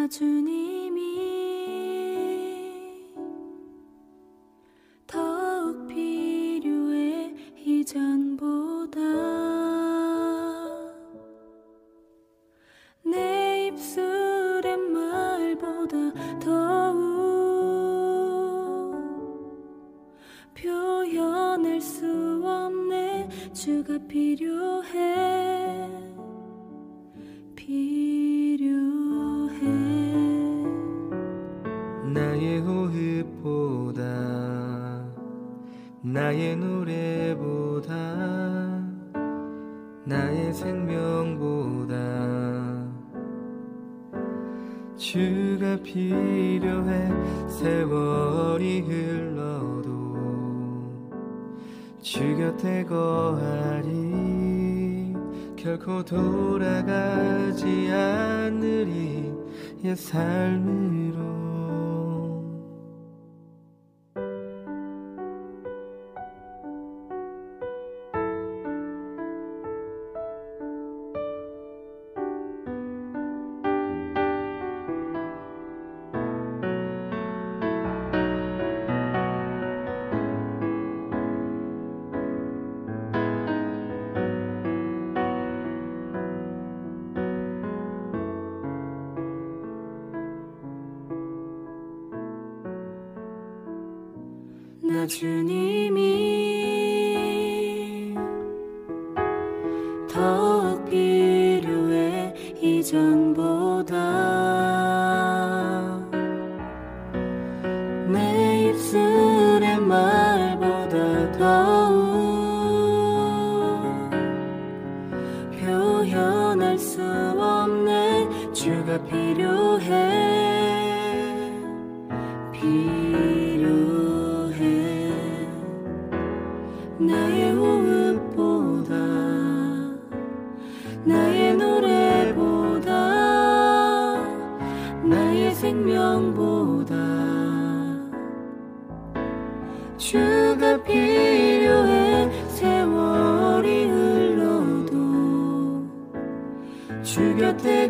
나 주님이 더욱 필요해 이전보다. 내 입술의 말보다 더욱 표현할 수 없네. 주가 필요해, 필요해. 나의 호흡보다, 나의 노래보다, 나의 생명보다 주가 필요해. 세월이 흘러도 주 곁에 거하리. 결코 돌아가지 않으리 옛 삶으로. 나 주님이 더욱 필요해 이전보다. 내 입술의 말보다 더욱 표현할 수 없네. 주가 필요해, 필요해. 나의 호흡보다, 나의 노래보다, 나의 생명보다 주가 필요해. 세월이 흘러도 주 곁에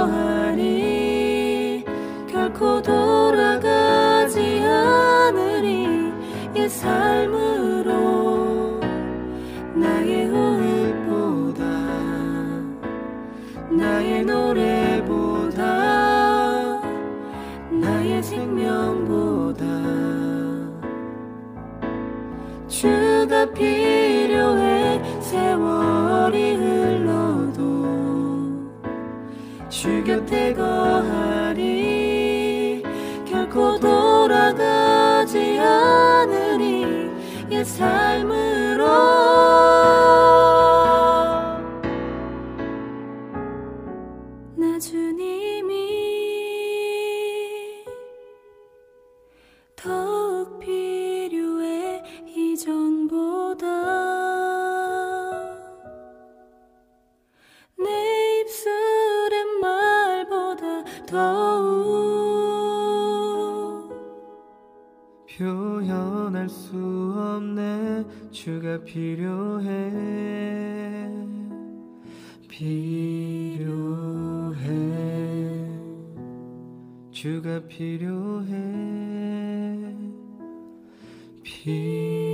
거하리. 결코 돌아가지 않으리 옛 삶으로. 나의 호흡보다, 나의 노래보다, 나의 생명보다 주가 필요해. 세월이 흘러도 주 곁에 거하리. 결코 돌아가지 않으리 옛 삶으로. 나 주님이 더욱 필요해 이전보다. 내 입술의 말보다 더욱 표현할 수 없네. 주가 필요해, 필요해. 주가 필요해, 필요해.